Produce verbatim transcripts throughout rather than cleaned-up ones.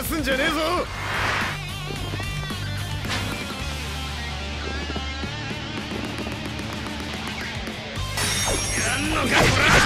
すんじゃねえぞ。やんのかこら。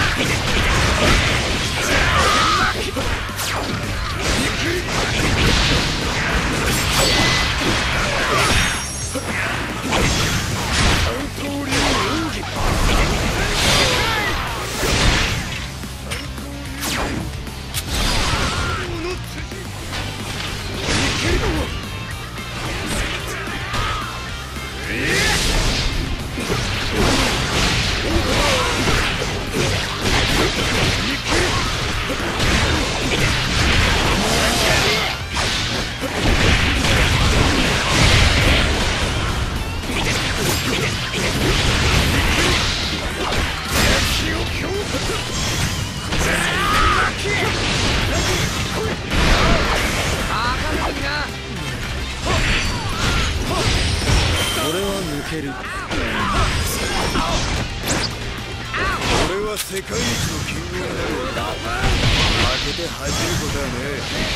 俺は世界一のキングになる。負けて恥じることはねえ。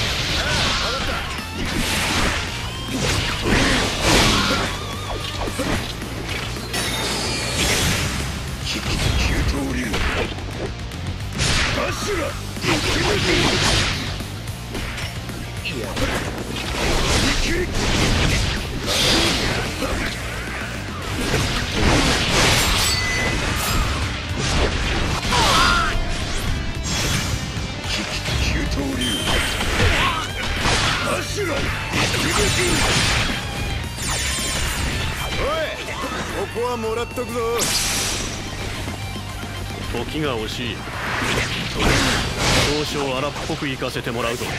九刀流バシュラいや生き九刀流バシュラおい、ここはもらっとくぞ。 時が惜しい。少々荒っぽく行かせてもらうぞ。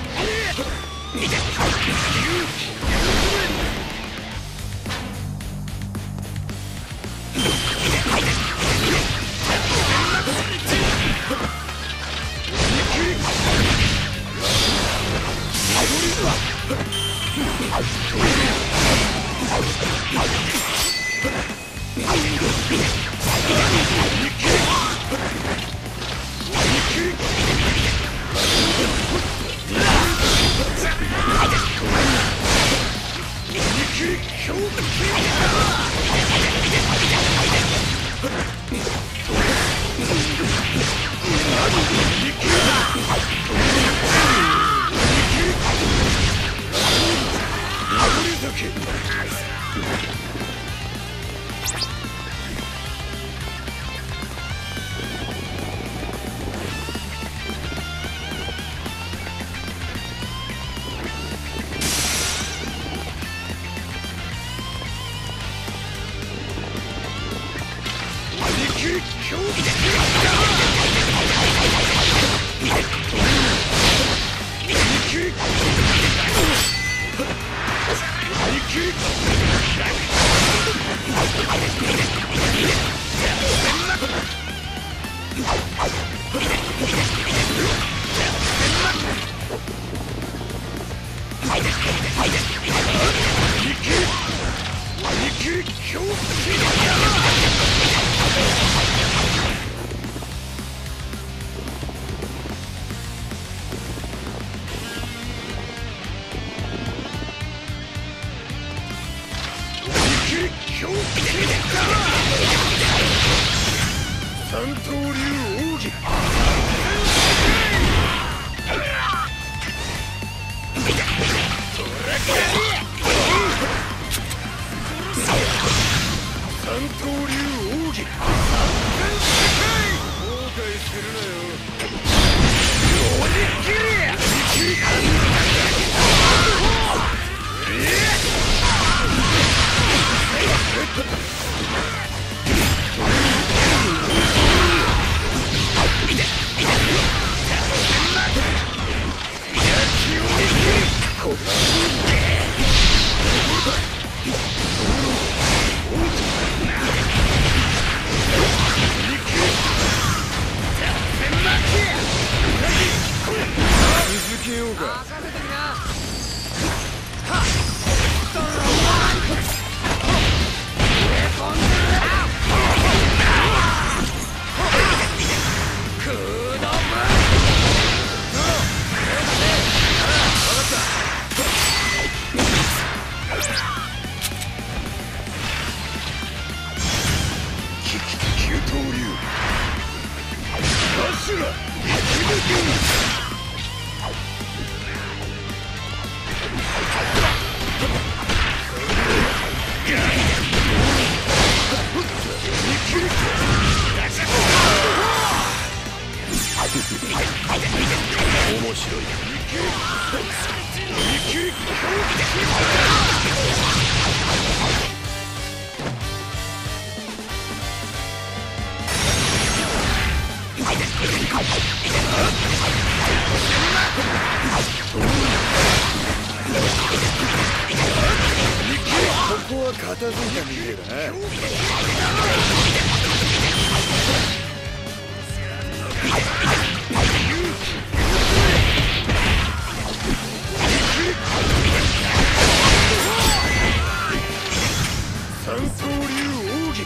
三刀流奥義三刀流奥義後悔するなよ。おにぎりえっは片付いたみてえだな。三刀流奥義。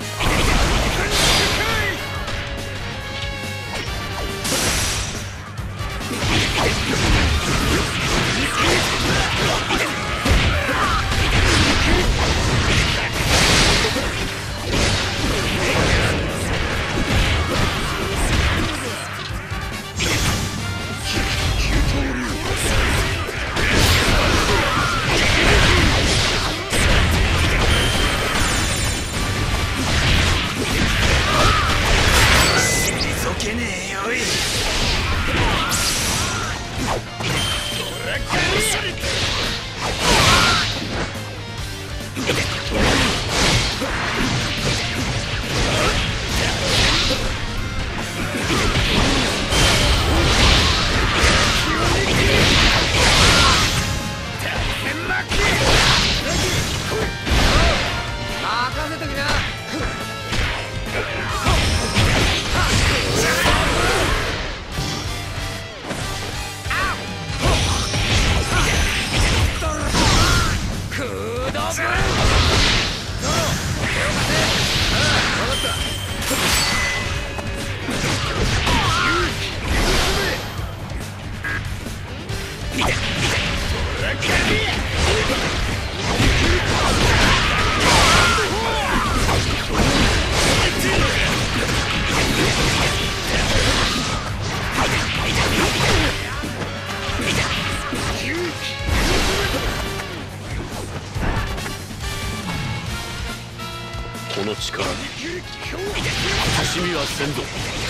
この力に慎みはせんぞ。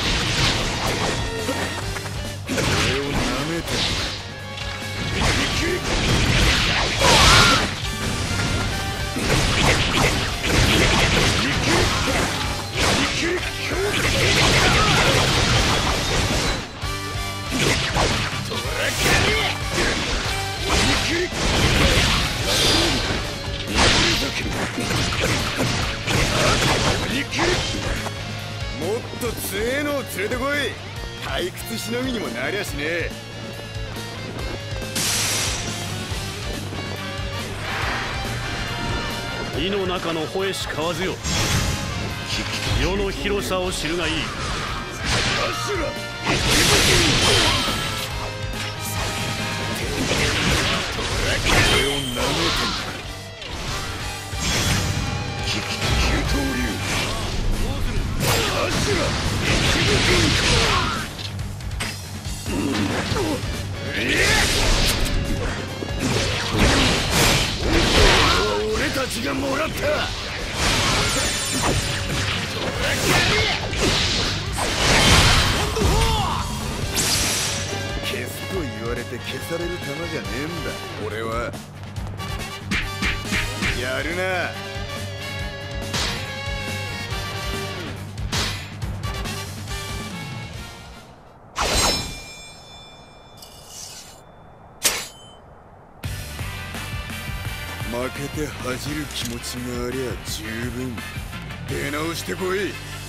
俺をなめてもっと強えのを連れてこい。退屈しのぎにもなりゃしねえ。 井の中の吠えし交わずよ。世の広さを知るがいい。 俺をなめてんだ。九刀流俺たちがもらった。消すと言われて消される玉じゃねえんだ。俺はやるな。負けて恥じる気持ちがありゃ十分。出直してこい。